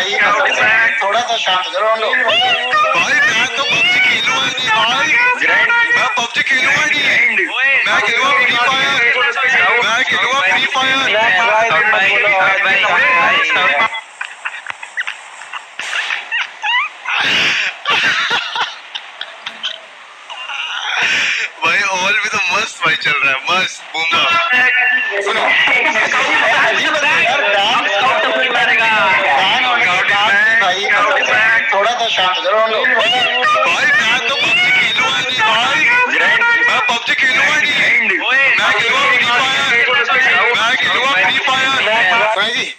भाई थोड़ा सा शांत करो हम लोग। भाई मैं तो पबजी खेलूंगा नहीं भाई, मैं पबजी खेलूंगा नहीं, मैं खेलूंगा फ्री फायर, मैं खेलूंगा फ्री फायर। भाई ऑल भी तो मस्त भाई चल रहा है, मस्त बूमा। भाई थोड़ा सा शांत करो हम लोग। भाई मैं तो पबजी खेलूंगा नहीं भाई, मैं पबजी खेलूंगा नहीं, मैं खेलूंगा फ्री फायर, मैं खेलूंगा फ्री फायर। जी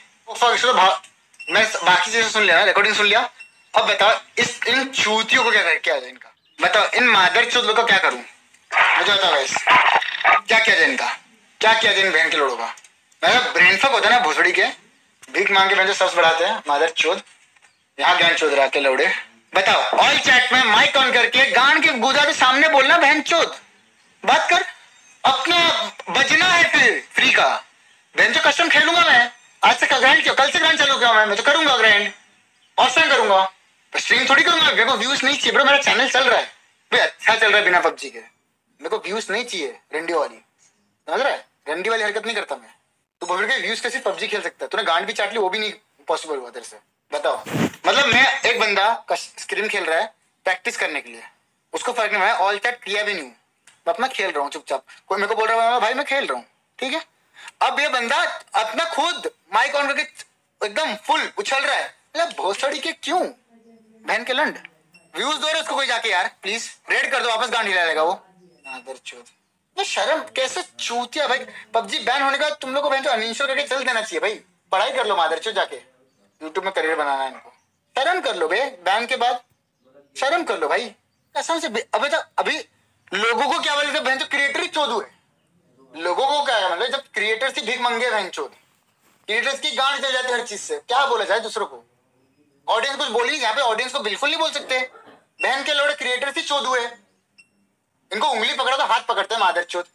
मैं बाकी चीजें सुन लिया ना, रिकॉर्डिंग सुन लिया। अब बताओ इन चूतियों को क्या जाए इनका, बताओ इन मादर चौथ लोग को क्या करूं मुझे बताओ गाइस, क्या किया जाए इनका, क्या किया जाए इन बहन के लोड़ों का। मैं ब्रेन फक होता है ना भोसड़ी के, भीख मांग के बहन सबसे बढ़ाते हैं मादर चौथ, यहाँ ज्ञान चौध रहा के लौड़े। बताओ ऑल चैट में माइक ऑन करके गान के गुदा के सामने बोलना बहन चौथ, बात कर, अपना बजना है फिर फ्री का बहन जो कस्टम खेलूंगा मैं आज से, ग्राइंड क्यों कल से ग्राइंड चालू किया मैं तो करूंगा ग्राइंड, ऑफलाइन करूंगा, स्ट्रीम थोड़ी करूंगा। मेरे को व्यूज नहीं चाहिए ब्रो, मेरा चैनल चल रहा है भाई, अच्छा चल रहा है बिना पबजी के, मेरे को व्यूज नहीं चाहिए रंडी वाली, समझ रहा है, रंडी वाली हरकत नहीं करता मैं। तो बोल के व्यूज कैसे पबजी खेल सकता है, तूने गांड भी चाट ली वो भी नहीं पॉसिबल हुआ तेरे से, बताओ। मतलब मैं एक बंदा स्क्रीम खेल रहा है प्रैक्टिस करने के लिए, उसको फर्क नहीं, मैं ऑल चैट किया भी नहीं हूँ, मैं अपना खेल रहा हूँ चुपचाप, कोई मेरे को बोल रहा है भाई मैं खेल रहा हूँ, ठीक है। अब ये बंदा अपना खुद माइक ऑन करके एकदम फुल उछल रहा है, मतलब भोसड़ी के क्यों बहन के लंड, व्यूज दो रहे उसको कोई जाके यार प्लीज रेड कर दो, वापस गांड हिला लेगा वो मादर चौथ। तो शर्म कैसे चूतिया भाई, पबजी बैन होने का तुम लोग को बहन तो अनइंस्टॉल करके चल देना चाहिए भाई, पढ़ाई कर लो मादर चौथ जाके, यूट्यूब में करियर बनाना है इनको, शर्म कर लो बे, बैन के बाद शर्म कर लो भाई कसम से। अभी लोगों को क्या बोले थे बहन, क्रिएटर ही चोदू है, लोगों को क्या है मतलब जब क्रिएटर्स ही भीख मंगे बहन चोद, क्रिएटर्स की गांड चल जाती है हर चीज से, क्या बोला जाए दूसरों को, ऑडियंस कुछ बोली, यहाँ पे ऑडियंस को बिल्कुल नहीं बोल सकते, बहन के लोड़े क्रिएटर्स ही चोदू है, इनको उंगली पकड़ा तो हाथ पकड़ते हैं मादर चोद।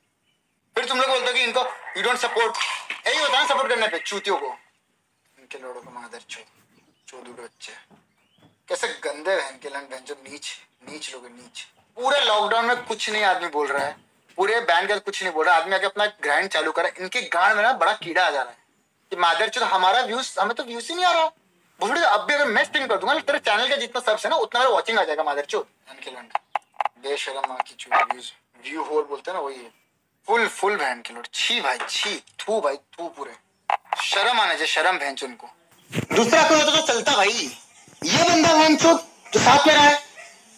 फिर तुम लोग बोलते हो कि इनको यू डोंट सपोर्ट, यही होता है सपोर्ट करने पे चूतियों को, इनके लोड़ों को मादर चोद, चोदू के बच्चे कैसे गंदे बहन के लन, बहन जो नीच लोग नीच। पूरे लॉकडाउन में कुछ नहीं आदमी बोल रहा है, पूरे बैन का कुछ नहीं बोल रहा, आदमी आके अपना ग्राइंड चालू करा, इनके गांड में ना बड़ा कीड़ा आ जा रहा है कि मादर चोद हमारा व्यूज, हमें तो व्यूज ही नहीं आ रहा। बोल अब भी अगर मैं स्ट्रीम कर दूंगा तेरे चैनल का जितना सब्स है ना उतना वॉचिंग आ जाएगा मादर चोद बहन के लंड, बेशरम मां की चूत, व्यूज व्यू होल बोलते हैं ना वही है, फुल बहन के लोड, छी भाई छी, थू भाई थू, पूरे शर्म आना चाहिए, शर्म बहन चोद को। दूसरा कोई होता तो चलता भाई, ये बंदा बहन चोद जो साथ में रहा है,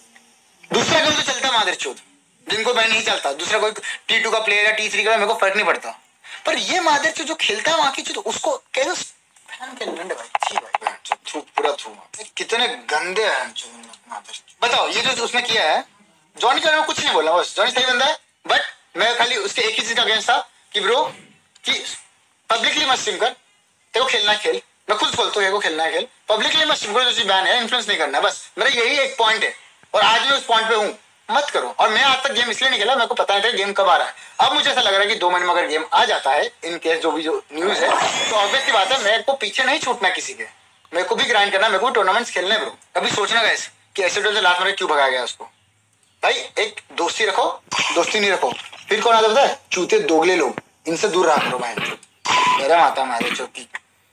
दूसरा कोई तो चलता मादर चोद, जिनको मैं नहीं चलता, दूसरा कोई T2 का प्लेयर या T3 का मेरे को फर्क नहीं पड़ता, पर ये मादर चोद जो खेलता है वहां की चोद उसको कैसे बहन के लंड भाई, छी भाई बहन चोद, थू पूरा थू, कितने गंदे हैं मादर। बताओ ये जो उसने किया है, जॉनी का मैं कुछ नहीं बोला, बस जॉनी सही बंदा है, बट मैं खाली उसके एक ही चीज का अगेंस्ट था कि ब्रो कि पब्लिकली मत स्ट्रीम कर, तेरे को खेलना है खेल, मैं खुद बोलता हूँ खेलना है खेल, पब्लिकली मत स्ट्रीम कर, जो बैन है इन्फ्लुएंस नहीं करना है, बस मेरा यही एक पॉइंट है और आज मैं उस पॉइंट पे हूँ, मत करो। और मैं आज तक गेम इसलिए नहीं खेला, मेरे को पता नहीं था गेम कब आ रहा है, अब मुझे ऐसा लग रहा है कि 2 महीने में अगर गेम आ जाता है इन केस जो न्यूज है तो ऑब्वियसली बात है मेरे को पीछे नहीं छूटना किसी के, मेरे को भी ग्राइंड करना, मेरे को टूर्नामेंट्स खेलने ब्रो। कभी सोचना गाइस कि ऐसे से लास्ट में क्यों भगाया गया उसको, भाई एक दोस्ती रखो, दोस्ती नहीं रखो फिर कौन आता है, चूते दोगले लोग, इनसे दूर रहा करो भाई, मेरा माता मारे चौकी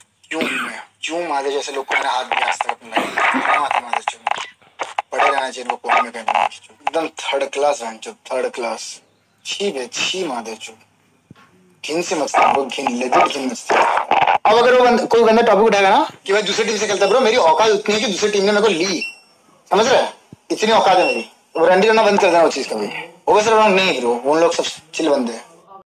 क्यों मादे जैसे लोग को मैंने हाथ दिया आज तक अपने लाइफ, मेरा माता मारे चौकी पड़े रहना चाहिए इनको कोने में कहीं, एकदम थर्ड क्लास बहन चो, थर्ड क्लास, छी बे छी मादे चो, घिन से मचता है वो, घिन लेजिट घिन मचता है। अब अगर वो कोई बंदा टॉपिक उठाएगा ना कि भाई दूसरी टीम से खेलता है, ब्रो मेरी औकात उतनी है कि दूसरी टीम ने मेरे को ली, समझ रहे, इतनी औकात है मेरी, रंडी करना बंद कर देना वो चीज कभी, वो वैसे नहीं ब्रो, उन लोग सब चिल बंदे हैं।